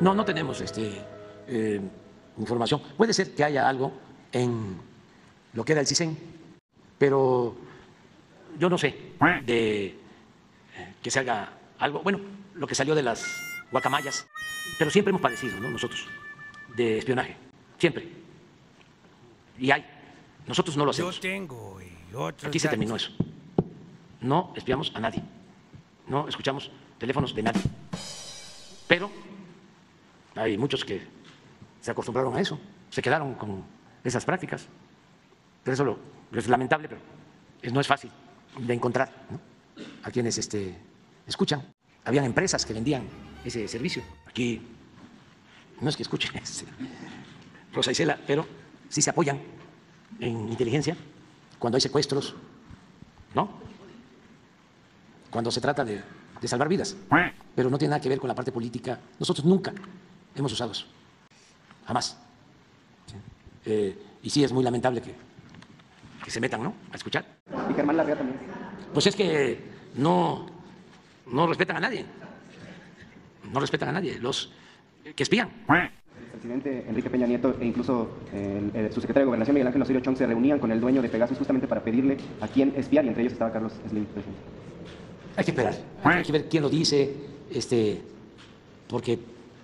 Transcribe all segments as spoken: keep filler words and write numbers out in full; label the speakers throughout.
Speaker 1: No, no tenemos este, eh, información. Puede ser que haya algo en lo que era el CISEN, pero yo no sé de eh, que se haga algo. Bueno, lo que salió de las guacamayas, pero siempre hemos padecido, ¿no? Nosotros, de espionaje, siempre. Y hay. Nosotros no lo hacemos.
Speaker 2: Yo tengo y otros
Speaker 1: Aquí se
Speaker 2: datos.
Speaker 1: terminó eso. No espiamos a nadie. No escuchamos teléfonos de nadie. Pero hay muchos que se acostumbraron a eso, se quedaron con esas prácticas. Pero eso lo, es lamentable, pero no es fácil de encontrar, ¿no? A quienes este, escuchan. Habían empresas que vendían ese servicio. Aquí no es que escuchen este, Rosa Isela, pero sí se apoyan en inteligencia cuando hay secuestros, ¿no? Cuando se trata de, de salvar vidas. Pero no tiene nada que ver con la parte política. Nosotros nunca hemos usado eso. Jamás. ¿Sí? Eh, y sí es muy lamentable que, que se metan, ¿no?, a escuchar.
Speaker 3: Y Germán Larrea también.
Speaker 1: Pues es que no, no respetan a nadie. No respetan a nadie. Los que espían.
Speaker 3: El presidente Enrique Peña Nieto e incluso el, el, su secretario de Gobernación, Miguel Ángel Osorio Chong, se reunían con el dueño de Pegasus justamente para pedirle a quién espiar, y entre ellos estaba Carlos Slim, presidente.
Speaker 1: Hay que esperar. Hay que ver quién lo dice, este, porque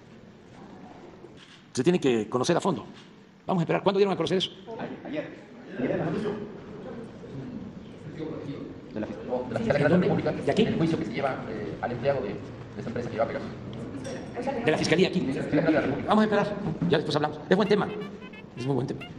Speaker 1: se tiene que conocer a fondo. Vamos a esperar. ¿Cuándo dieron a conocer eso?
Speaker 3: Ayer. Ayer. De la
Speaker 4: O de la Fiscalía de la República,
Speaker 1: ¿De aquí?
Speaker 4: el juicio que se lleva eh, al empleado de, de esa empresa que lleva Pegasus.
Speaker 1: De la Fiscalía aquí. Vamos a esperar. Ya después hablamos. Es buen tema. Es muy buen tema.